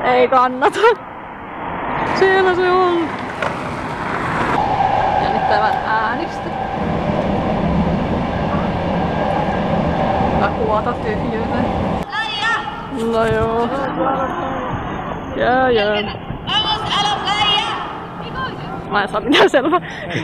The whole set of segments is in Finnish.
Ei kannata. Siellä se on. Jännittävät äänistä. Hyvä kuvata tyhjyyteen. No joo. Jää. Mä en saa mitään selvää.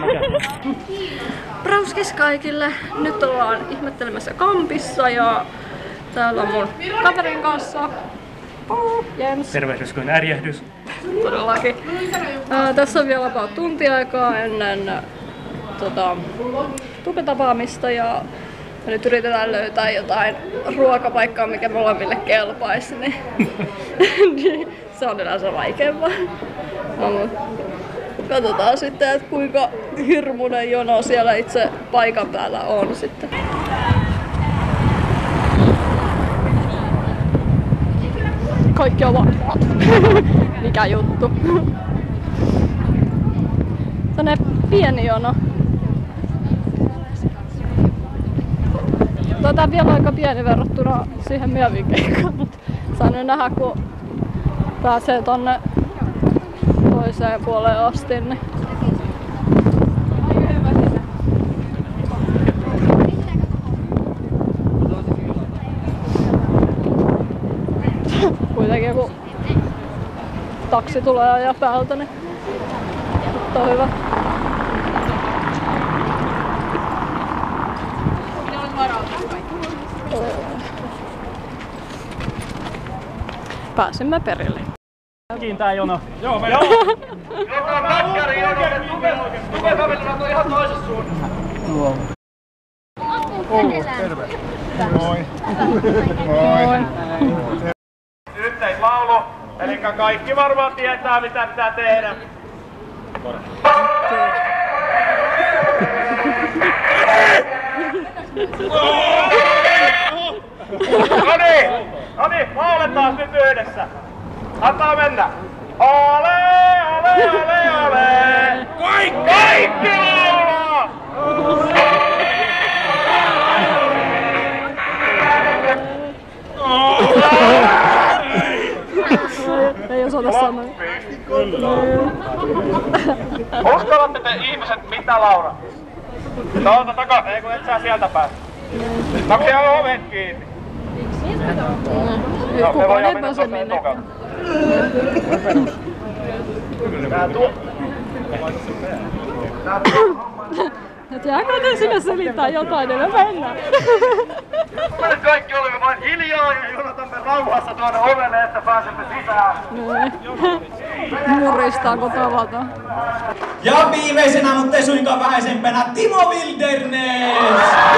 Brauskis kaikille. Nyt ollaan ihmettelemässä kampissa ja täällä on mun kaverin kanssa. Jens. Tervehdys kuin ärjähdys. Todellakin. Tässä on vielä about tunti aikaa ennen tupetapaamista ja nyt yritetään löytää jotain ruokapaikkaa, mikä molemmille kelpaisi. Niin se on yleensä vaikeampaa. Katsotaan sitten, että kuinka hirmuinen jono siellä itse paikan päällä on sitten. Kaikki on valmiit. Mikä juttu? Tänne pieni jono. Tää on vielä aika pieni verrattuna siihen Mievin keikkaan, mutta saan nyt nähdä kun pääsee tonne toiseen puoleen asti. Niin. Kuitenkin kun taksi tulee ajaa päältä, niin nyt on hyvä. Pääsimme perille. Tää jono. Joo, me joka matkari Tupekavelina on ihan toisessa suunnassa. Terve. Moi. Moi. Yhteislaulu, eli kaikki varmaan tietää mitä pitää tehdä. Noniin, lauletaan nyt yhdessä. Antaa mennä. Ole, ole, ole, ole. Kaikki laulaa! Ei osata sanoa. Uskallatte te ihmiset mitä laulaa? Tuolta takaa, ei kun et sä sieltä päästä. Onko siellä ovet kiinni? Kukaan ei pääse minnekään. Et jääkö te sinne selittää jotain, niin me mennään. Me kaikki olemme vain hiljaa ja jonotamme rauhassa tuonne ovelle, että pääsemme sisään. Muristaako tavataan? Ja viimeisenä, mutta ei suinkaan vähäisempänä, Timo Wilderness!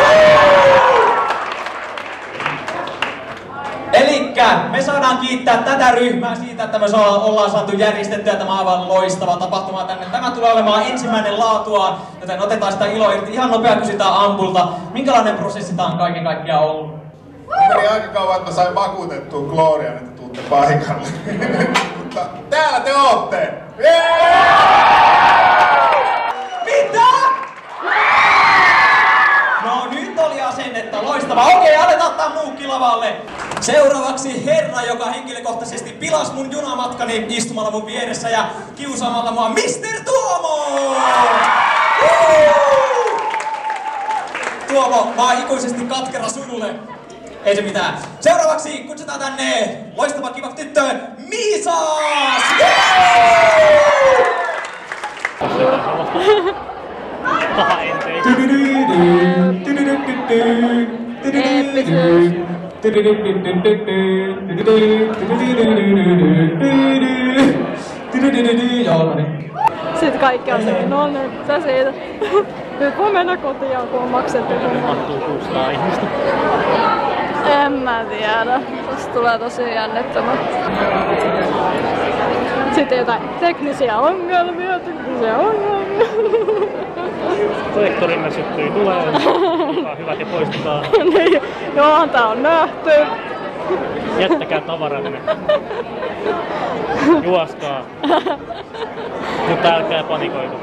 Elikkä me saadaan kiittää tätä ryhmää siitä, että me ollaan saatu järjestettyä tämä aivan loistava tapahtuma tänne. Tämä tulee olemaan ensimmäinen laatuaan, joten otetaan sitä iloa irti. Ihan nopea kysytään Ampulta. Minkälainen prosessi tää on kaiken kaikkiaan ollut? Meni aika kauan, että mä sain vakuutettua Glorian, että tuutte paikalle. Mutta täällä te ootte! Mitä? No nyt oli asennetta, loistavaa. Okei, aletaan ottaa muukki lavalle. Seuraavaksi herra, joka henkilökohtaisesti pilasi mun junamatkani istumalla mun vieressä ja kiusaamalla mua, Mr. Tuomo! Tuomo, mä oon ikuisesti katkera sunulle. Ei se mitään. Seuraavaksi kutsutaan tänne loistava kiva tyttö, Miisas! Sitten kaikki on se, no nyt sä siitä. Nyt voi mennä kotiin, kun on maksettu. Mahtuu 600 ihmistä. En mä tiedä. Tästä tulee tosi jännittävää. Sitten jotain teknisiä ongelmia. Projektorimme syttyi tuleen. Olkaa hyvät ja poistukaa. Niin, joo, tää on nähty. Jättäkää tavaranne. Juoskaa. Mutta älkää panikoitu.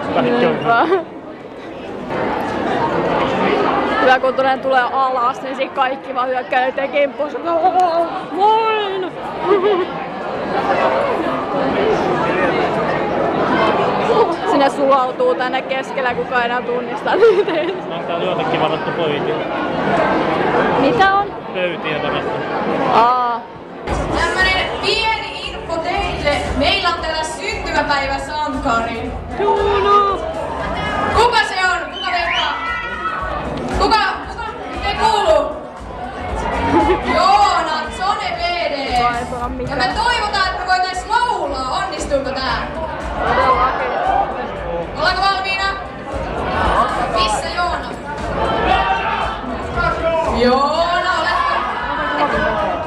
Hyvä kun tulee alas, niin siinä kaikki vaan hyökkää eteen kimppuun. Voin! Sinne sulautuu tänne keskellä, kukaan enää tunnistaa niitä. On täällä joitakin varattu pöytiä. Mitä on? Pöytiä varattu. Tämmönen pieni info teille. Meillä on täällä syntymäpäiväsankari. Kuka se on? Kuka veikkaa? Kuka? Ei kuulu? Joona, Zone PD. Ja me toivotaan, että me voitais laulaa. Onnistuuko tää? Ollaanko valmiina? Missä Joona? Joona, oletko?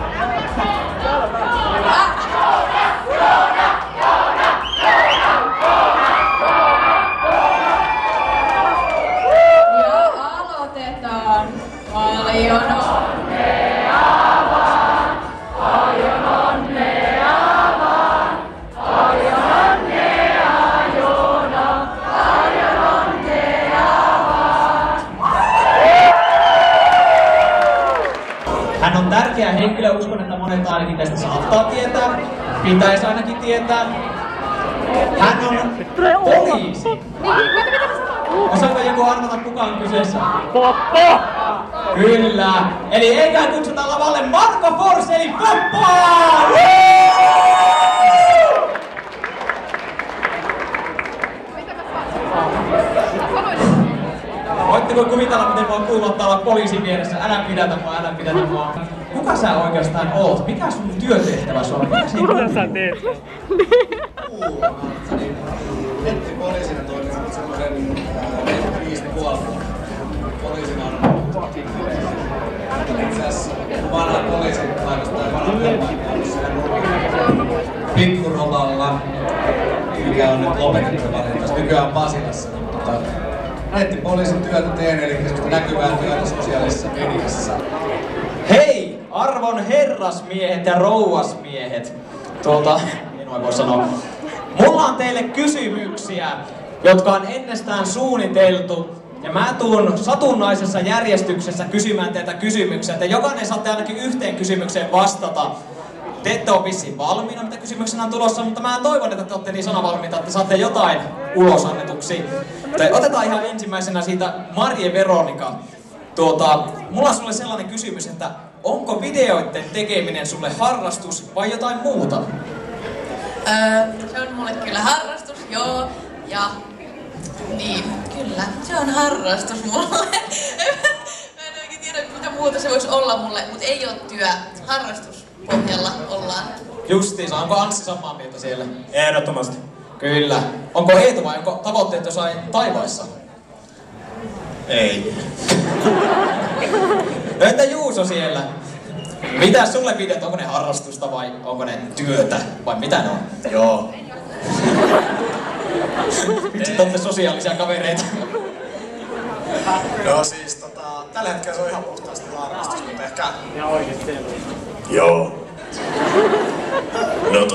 Ja aloitetaan. Paljon onnea vaan, paljon onnea vaan, paljon onnea Joona, paljon onnea vaan. Hän on tärkeä henkilö, uskon, että monet ainakin tästä saattaa tietää. Pitäisi ainakin tietää. Hän on poliisi. Osaako joku arvata, kuka on kyseessä? Poppo! Kyllä. Eli eikä kutsuta lavalle Marko Forseli Poppoa! Voitteko kuvitella, miten voi kuulottaa olla poliisin vieressä? Älä pidätä mua. Kuka sä oikeastaan oot? Mikä sun työtehtävä on? Mitä sä teet? Nettipoliisina toimin semmoisen 5,5 poliisina on itse asiassa vanha poliisilaitos tai vanha työpaikka on siellä Pikkurolalla, mikä on nyt lopetettu valitettavasti. Nykyään Pasilassa, mutta nettipoliisin työtä teen, eli semmoista näkyvää työtä sosiaalisessa mediassa. Hei, arvon herrasmiehet ja rouvasmiehet. En voi sanoa. Mulla on teille kysymyksiä, jotka on ennestään suunniteltu. Ja mä tuun satunnaisessa järjestyksessä kysymään teiltä kysymyksiä. Te jokainen saatte ainakin yhteen kysymykseen vastata. Te ette ole vissiin valmiina, mitä kysymyksenä on tulossa, mutta mä toivon, että te olette niin sanavalmiita, että saatte jotain ulos annetuksi. Otetaan ihan ensimmäisenä siitä Marje Veronika. Mulla on sulle sellainen kysymys, että onko videoiden tekeminen sulle harrastus vai jotain muuta? Se on mulle kyllä harrastus, joo. Ja niin, kyllä, se on harrastus mulle. Mä en oikein tiedä, mitä muuta se voisi olla mulle, mutta ei ole työ. Harrastuspohjalla ollaan. Justiinsa, onko Anssi samaa mieltä siellä? Ehdottomasti. Kyllä. Onko Eetu vai onko tavoitteet jossain taivaissa? Ei. No entä Juuso siellä? Mitä sulle videot, onko ne harrastusta vai onko ne työtä vai mitä ne on? Joo. Miksi te olette sosiaalisia kavereita? No siis tällä hetkellä se on ihan puhtaasti harrastus, mutta ehkä... Ja oikeesti. Joo. No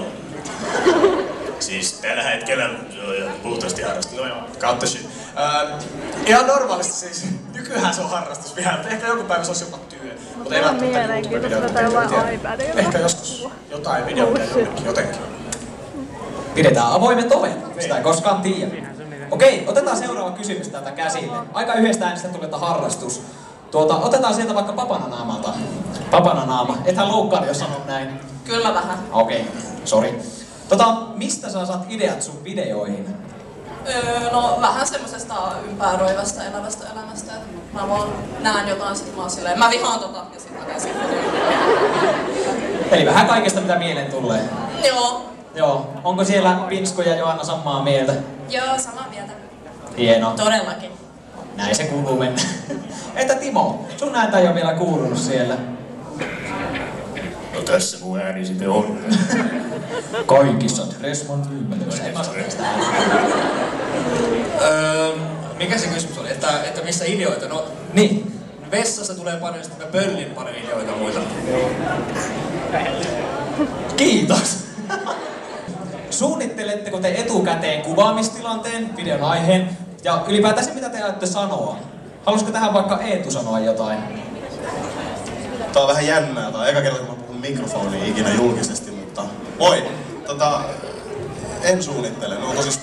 siis tällä hetkellä puhtaasti harrastus. No joo. Kattosi. Ihan normaalisti siis. Nykyään se on harrastus vielä. Ehkä joku päivä se olisi jopa työ. Mutta ei välttämättä YouTube-videoita. Ehkä joskus jotain videoita jotenkin. Pidetään avoimet ovet. Sitä ei koskaan tiedä. Okei, otetaan seuraava kysymys täältä käsille. Aika yhdestä äänestä tuli, että harrastus. Otetaan sieltä vaikka Papananaamalta. Papananaama. Ethän loukkaan, jos sanon näin. Kyllä vähän. Okei, sori. Mistä sä saat ideat sun videoihin? No vähän semmosesta ympäröivästä elävästä elämästä. Mä vaan näen jotain, sit mä oon silleen, mä vihaan ja sit mä käsin. Eli vähän kaikesta mitä mieleen tulee. Joo. Joo. Onko siellä Pinsku ja Joanna samaa mieltä? Joo, samaa mieltä. Hienoa. Todellakin. Näin se kuuluu mennä. Entä Timo? Sun ääntä ei ole vielä kuulunut siellä. No tässä mun ääni sitten on. Kaikissa Dressman myymälöissä. En mä saa tästä ääntä. Mikä se kysymys oli? Että missä ideoita? No Niin. vessassa tulee paljon, sitten mä pöllin paljon ideoita muita. Kiitos. Suunnitteletteko te etukäteen kuvaamistilanteen, videon aiheen ja ylipäätään se mitä te ajatte sanoa? Haluaisiko tähän vaikka Eetu sanoa jotain? Tää on vähän jännää. Tää on eka kerta kun mä puhun mikrofoniin ikinä julkisesti, mutta Moi. En suunnittele, ne on tosi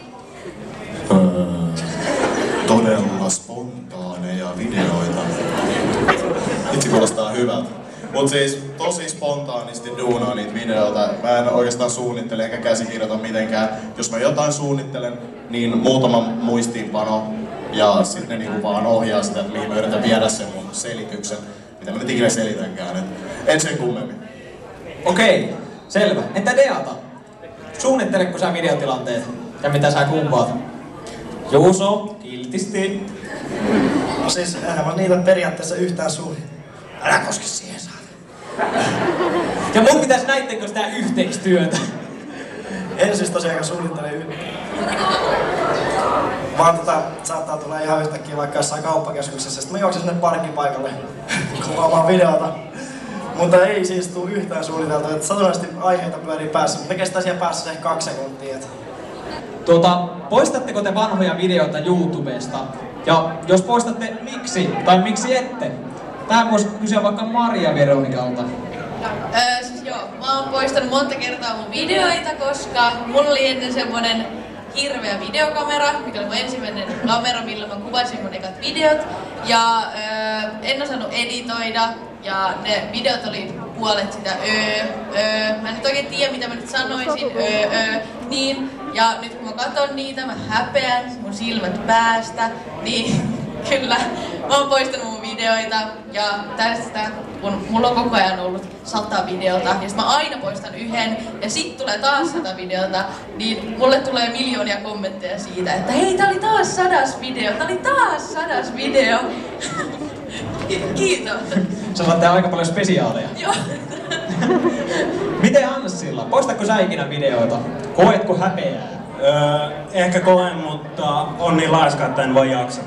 todella spontaaneja videoita. Itse kuulostaa hyvältä. Mut siis tosi spontaanisti duunaa niitä videoita. Mä en oikeastaan suunnittele enkä käsikirjoita mitenkään. Jos mä jotain suunnittelen, niin muutama muistiinpano ja sitten ne niinku vaan ohjaa sitä, että mihin mä yritän viedä sen mun selityksen. Mitä mä nyt ikinä selitänkään, en sen kummemmin. Okei, selvä. Entä Deata? Suunnitteletko sä videotilanteet? Ja mitä sä kumpaat? Juuso, kiltisti. No siis, enhän mä niitä periaatteessa yhtään Älä koske siihen, saada. Ja mun pitäis näittekö sitä yhteistyötä? En siis tosiaan suunnittele yhtään. Vaan saattaa tulla ihan yhtäkkiä vaikka jossain kauppakeskuksessa, sit mä juoksen sinne parkkipaikalle kuvaamaan videota. Mutta ei siis tuu yhtään suunniteltu, että satunnaisesti aiheita pyörii päässä, mutta ne kestää siellä päässä ehkä 2 sekuntia. Poistatteko te vanhoja videoita YouTubesta? Ja jos poistatte, miksi? Tai miksi ette? Tää voisi kysyä vaikka Maria Veronikalta. Siis joo, mä oon poistanut monta kertaa mun videoita, koska mulla oli ennen semmonen hirveä videokamera, mikä oli mun ensimmäinen kamera, millä mä kuvasin mun ekat videot. Ja en osannut editoida, ja ne videot oli puolet sitä mä en nyt oikein tiedä mitä mä nyt sanoisin, niin. Ja nyt kun mä katon niitä, mä häpeän mun silmät päästä, niin kyllä, mä oon poistanut mun videoita ja tästä, kun mulla on koko ajan ollut 100 videota, ja sit mä aina poistan yhden, ja sit tulee taas 100 videota, niin mulle tulee miljoonia kommentteja siitä, että hei, tää oli taas 100 video, tää oli taas 100 video. Kiitos. Sä saatte aika paljon spesiaaleja. Joo. Miten Anssilla? Poistatko sä ikinä videoita? Koetko häpeää? Ehkä koen, mutta on niin laiska, että en voi jaksa.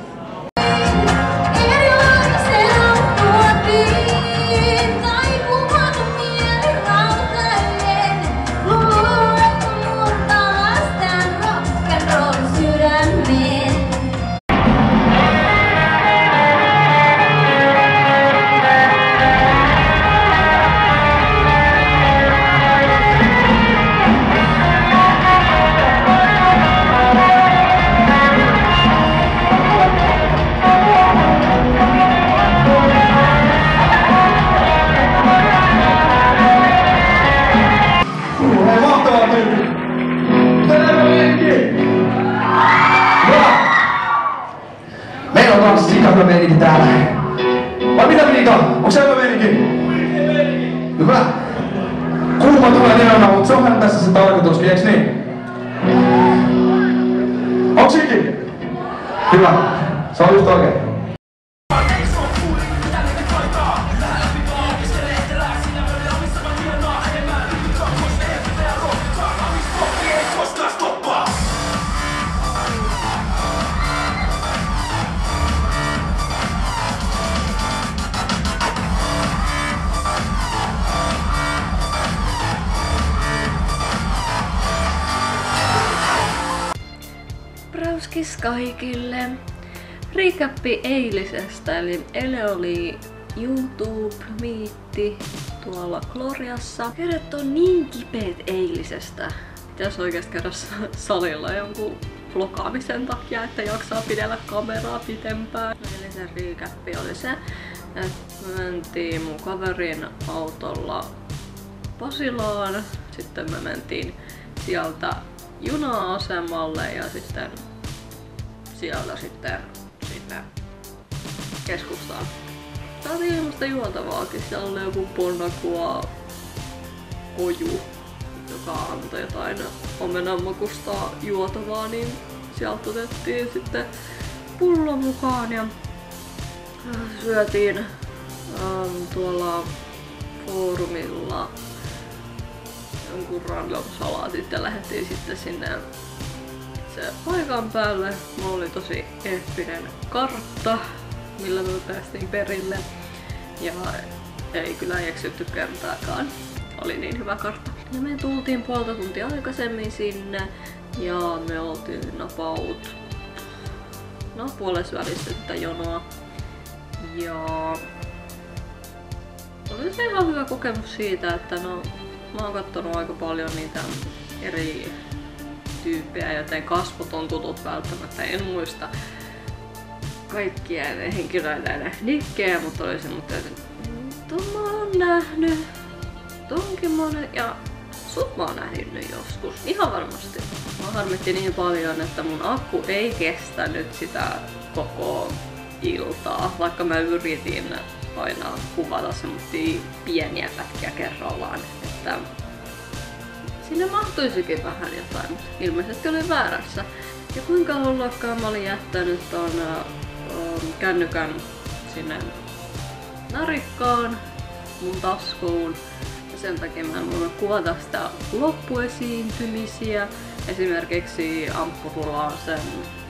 Meillä on taas sikavä meininki täällä. Vai mitä Miika? Onko se hyvä meininki? Hyvä. Kuuma tulee nimenomaan, mutta se on tässä se tarkoituskin, eiks niin? Onks ikin? Hyvä. Se on just oikein. Brauskis kaikille! Recappi eilisestä, eli eilen oli YouTube-miitti tuolla Gloriassa. Herrat on niin kipeät eilisestä. Pitäis oikeesti käydä salilla jonkun vlogaamisen takia, että jaksaa pidellä kameraa pitempään. Eilisen recappi oli se, että me mentiin mun kaverin autolla Pasilaan. Sitten me mentiin sieltä juna-asemalle ja sitten sieltä sitten sinne keskustaan. Saatiin ilmasta juotavaakin, siellä oli joku Bonacqua koju, joka antoi jotain omenanmakusta juotavaa, niin sieltä otettiin sitten pullo mukaan ja syötiin tuolla foorumilla jonkun random salaatit ja lähdettiin sitten sinne se paikan päälle. Mulla oli tosi eeppinen kartta, millä me päästiin perille. Ja ei kyllä eksytty kertaakaan. Oli niin hyvä kartta. Ja me tultiin puolta tuntia aikaisemmin sinne ja me oltiin about puolesvälissä sitä jonoa. Ja oli se ihan hyvä kokemus siitä, että Mä oon kattonut aika paljon niitä eri tyyppejä, joten kasvot on tutut välttämättä. En muista kaikkien henkilöiden nikkejä, mutta oli semmoinen, että mä oon nähnyt tonkin monen ja sut mä oon nähnyt joskus. Ihan varmasti. Mä harmitti niin paljon, että mun akku ei kestänyt sitä koko iltaa, vaikka mä yritin aina kuvata semmosia pieniä pätkiä kerrallaan, että sinne mahtuisikin vähän jotain, mutta ilmeisesti olin väärässä. Ja kuinka ollakaan mä olin jättänyt ton kännykän sinne narikkaan mun taskuun. Ja sen takia mä en voi kuvata sitä loppuesiintymisiä. Esimerkiksi Amppurulla sen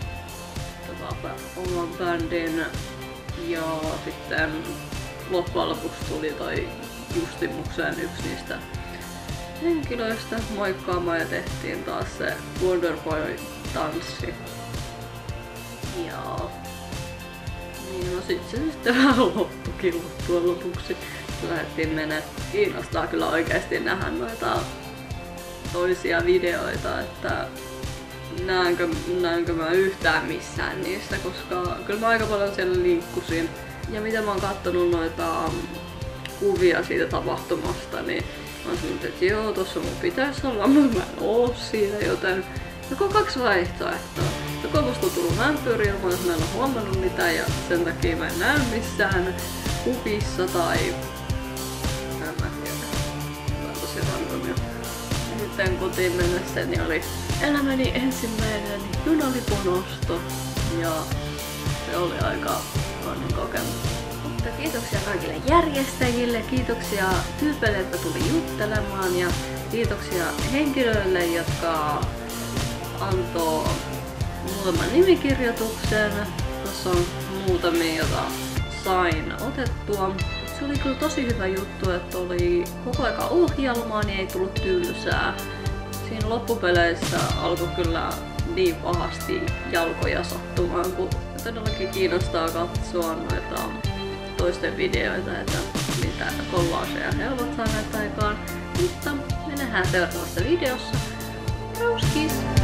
oman bändin ja sitten loppujen lopuksi tuli toi Justimukseen yksi niistä henkilöistä moikkaamaan ja tehtiin taas se Wonderboy-tanssi. Ja niin no sit se sitten vähän loppukin loppujen lopuksi. Lähdettiin mennä. Kiinnostaa kyllä oikeesti nähdä noita toisia videoita, että näenkö mä yhtään missään niistä, koska kyllä mä aika paljon siellä liikkusin. Ja mitä mä oon kattonut noita kuvia siitä tapahtumasta, niin mä oon sanonut, että joo, tossa mun pitäisi olla, mutta mä en oo siinä, joten joko 2 vaihtoehtoa. Joko musta on tullut vampyyri ilman, että mä en oo huomannut mitään ja sen takia mä en näy missään kuvissa tai en mä tiedä. Tämä on tosi randomia. Sitten kotiin mennessäni oli elämäni ensimmäinen junalipun osto ja se oli aika onnen kokemus. Mutta kiitoksia kaikille järjestäjille, kiitoksia tyypeille, jotka tuli juttelemaan ja kiitoksia henkilöille, jotka antoi muutaman nimikirjoituksen. Tässä on muutamia, joita sain otettua. Se oli kyllä tosi hyvä juttu, että oli koko aika ohjelmaa, niin ei tullut tylsää. Siinä loppupeleissä alkoi kyllä niin pahasti jalkoja sattumaan, kun todellakin kiinnostaa katsoa noita toisten videoita, että mitä kollaaseja he ovat saaneet aikaan. Mutta me nähdään seuraavassa videossa. Rouskis!